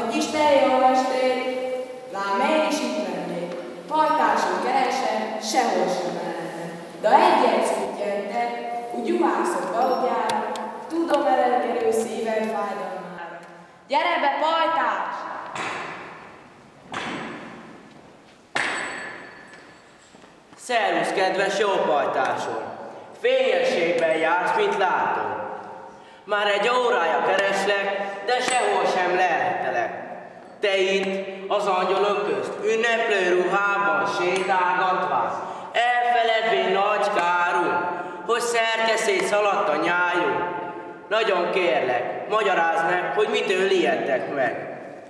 hogy Isten jó estét, lám mégis itt lennék. Pajtásunk keresem, sehol sem lehetne. De egyet szüttyente, úgy juhászok valógyára, tudom elkerül szíved fájdalmára. Gyere be, pajtás! Szervusz, kedves jó pajtásom! Fényességben jársz, mint látom. Már egy órája kereslek, de sehol sem lehetelek. Te itt, az angyalok közt, ünneplő ruhában sétálgatván, elfeledvén nagy kárunk, hogy szerteszét szaladt a nyájunk. Nagyon kérlek, magyarázd meg, hogy mitől ijedtek meg.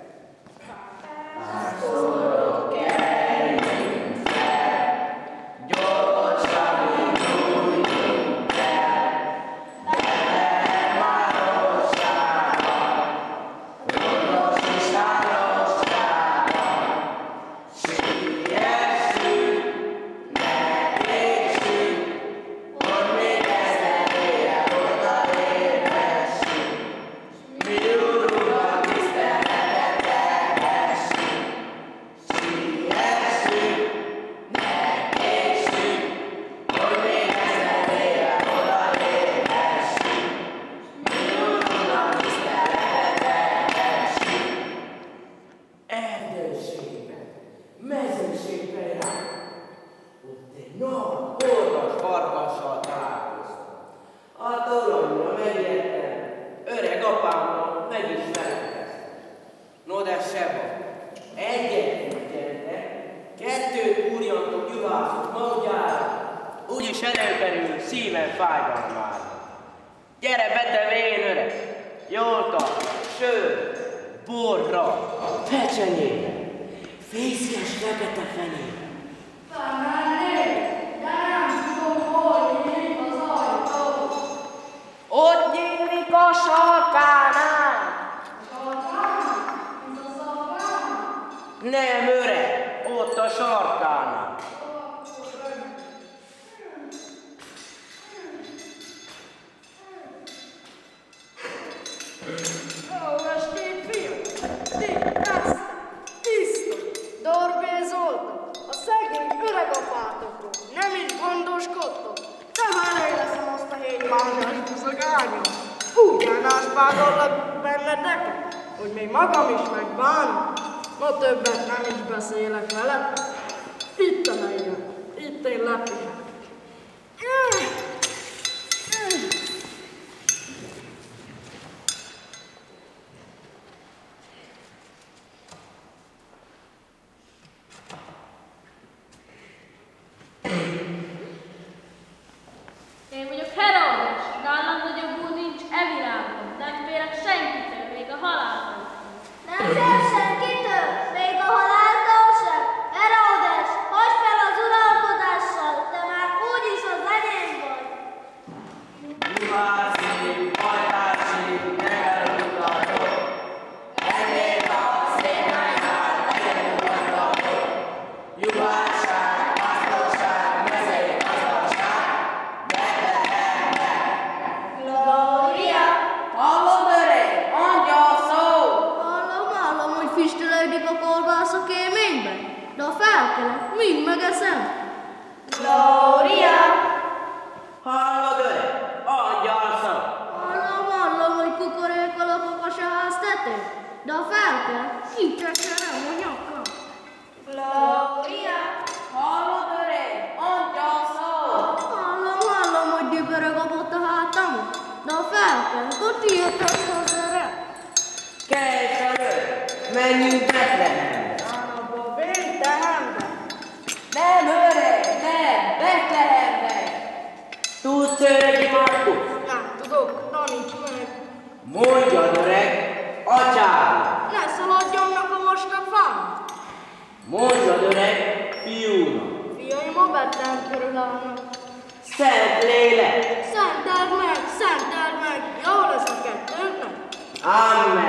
Nem, öreg, ott a sarkánál. Jó estét, fiúk! Ti, ezt, tiszta, dorbézoltok, a szegény öregapátokról, nem is gondoskodtok. De már én leszem azt a 7 mázsás buszagányom. Úgy elnáspágollak benneteket, hogy még magam is megbánom. Ma többet nem is beszélek vele. Itt a helyem, itt én lepihetek. Én vagyok Heródes, nálam nagyobb úr nincs e világon, nem félek senkitől, még a haláltól. Nem fél senkitől, még a haláltól sem. Heródes, hagyd fel az uralkodással, te már úgyis az enyém vagy. Juhászi, pajtási, megelőttatok, ennél a szénánynál megnyugodtatok. Juhásság, pásztorság, mezei gazdaság, Betlehemben. Glória! Hallod, öreg? Angyal szó! Hallom, hogy füstölődik a kolbász a kéményben, de ha felkelek, mind megeszem. Glória! Hallod, öreg? Angyal szó. Hallom, hogy kukorékol a kakas a ház tetején, de ha felkelek, kicsesserem a nyakam. Glória! Hallod, öreg? Angyal szó! Hallom, hogy dübörög a bot a hátamon, de ha felkelek, ott írtak hazára. Kelj felől, menjünk Betlehembe. Abba Betlehembe. Nem, öreg, nem! Betlehembe! Tudsz, öreg Markus? Nem tudok, taníts meg. Mondjad, öreg, atyád. Ne szaladjanak a vastagfán. Mondjad, öreg, fiúnak. Fiaim a Betlehem körül állnak. Szent lélek. Szenteld meg, jó lesz a kettőnknek. Amen.